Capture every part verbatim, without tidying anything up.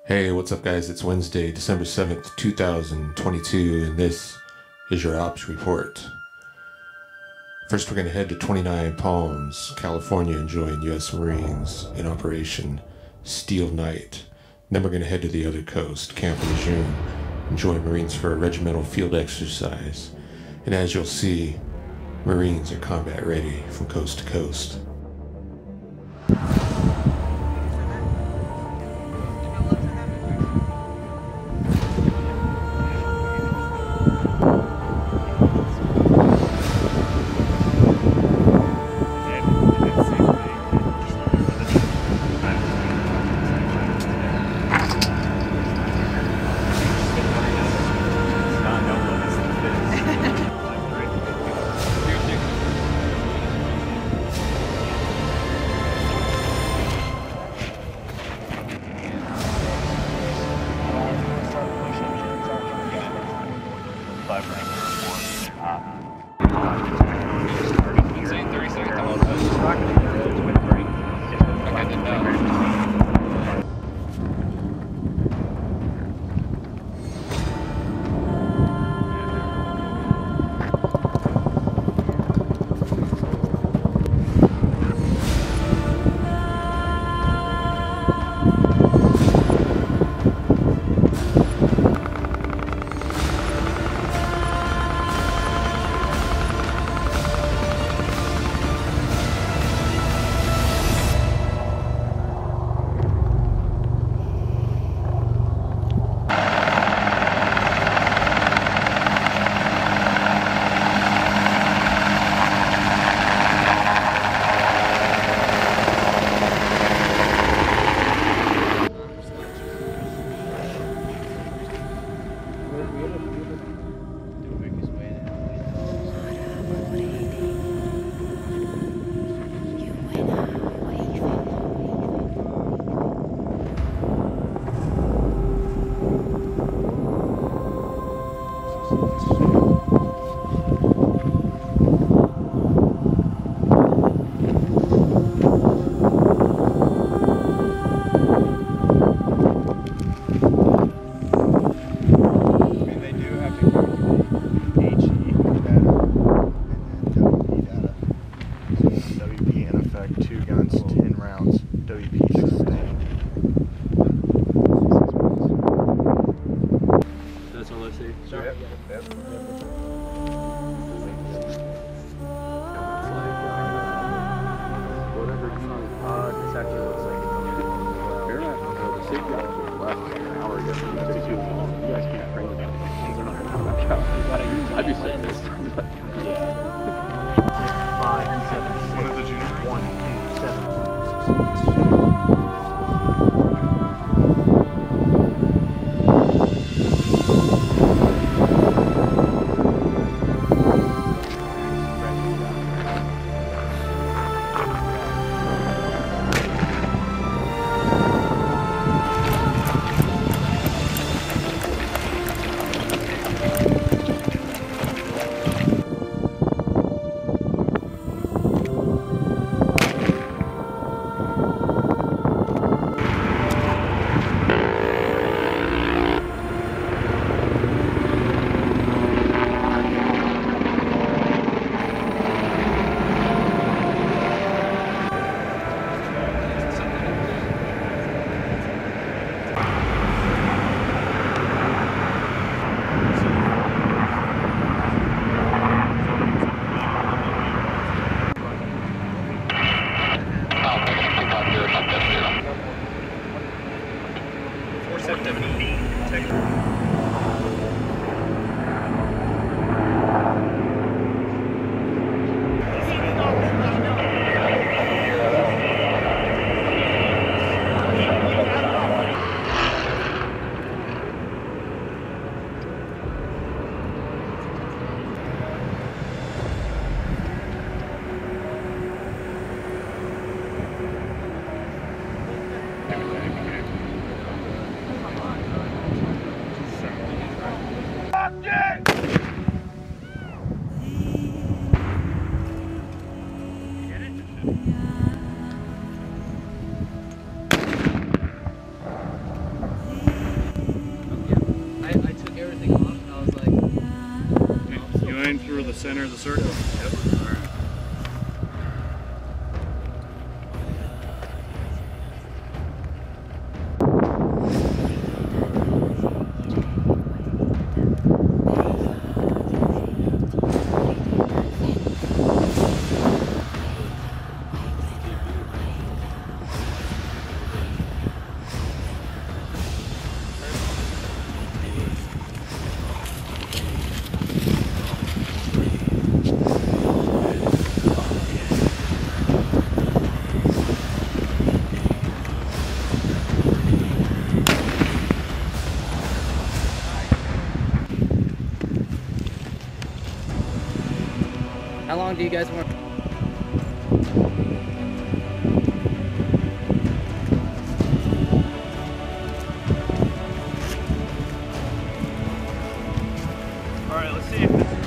Hey, what's up guys? It's Wednesday, December seventh, two thousand twenty-two, and this is your Ops Report. First we're going to head to Twentynine Palms, California, and join U S Marines in Operation Steel Night. Then we're going to head to the other coast, Camp Lejeune, and join Marines for a regimental field exercise. And as you'll see, Marines are combat ready from coast to coast. I'd be saying this. Five, seven, one of the junior, one, two, seven. line through the center of the circle. Yep. All right. How long do you guys want? All right, let's see if this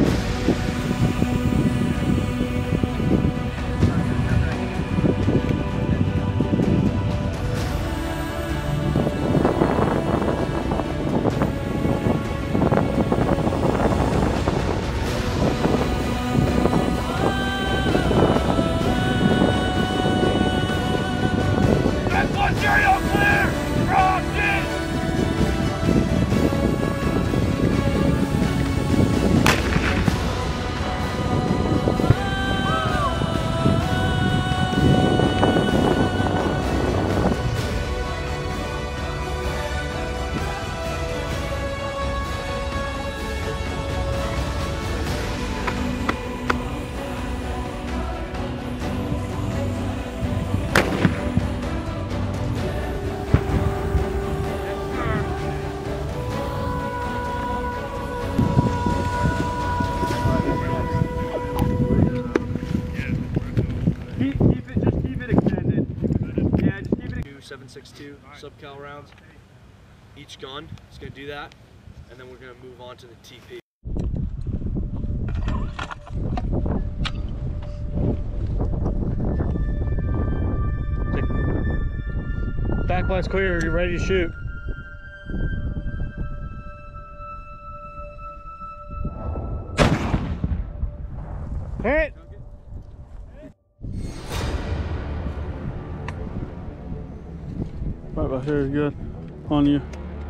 seven six two sub-cal rounds each gun. It's going to do that, and then we're going to move on to the T P. backlight's clear. You're ready to shoot. Hit. Right about here, good. On you.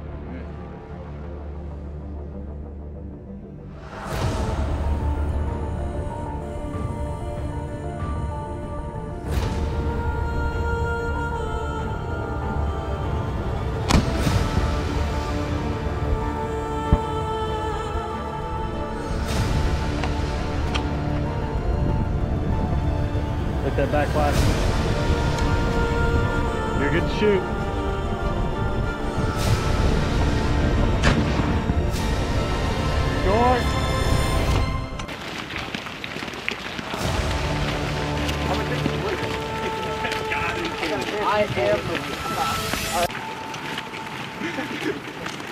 Hit that back flash. You're good to shoot. Short. I am.